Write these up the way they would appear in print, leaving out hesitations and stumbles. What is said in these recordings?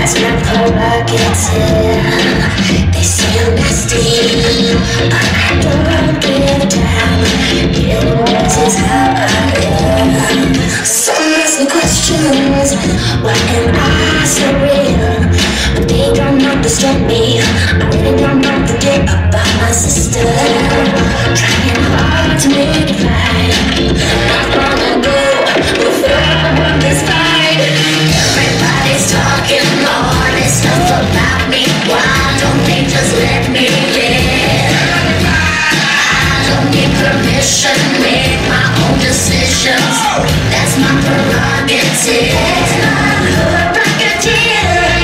That's my prerogative. They say I'm nasty, but I don't give a damn. This is how I am. Some ask me questions, why am I so real? But they don't understand me. I really don't know the day about my sister. Trying hard to make it right. Not long ago, before I won this fight. Everybody's talking all this stuff about me. Why don't they just let me live? I don't need permission, make my own decisions. That's my prerogative. That's my prerogative.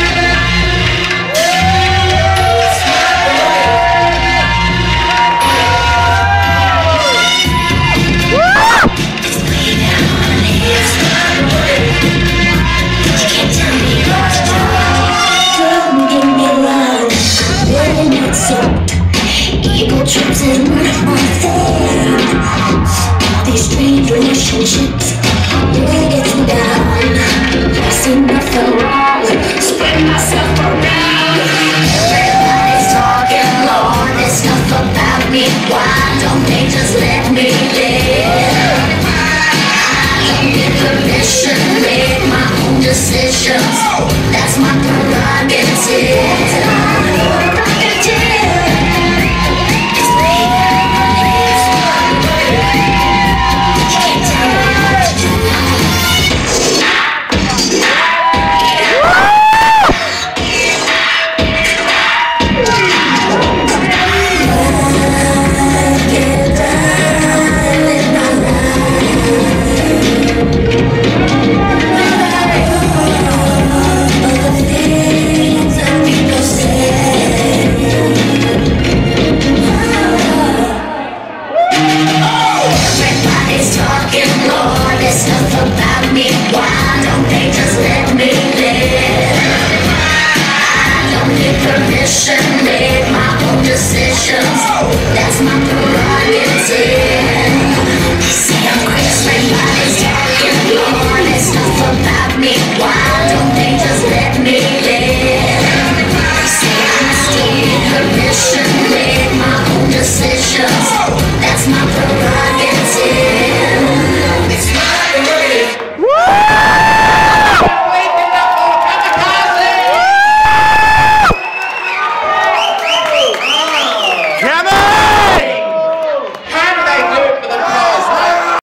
Ego trips in my thing. All these strange relationships really gets me down. I see nothing wrong, spread myself around. Everybody's talking all this stuff about me. Why don't they just let me live? I don't need permission, make my own decisions. That's my prerogative. Everybody's talking all this stuff about me. Why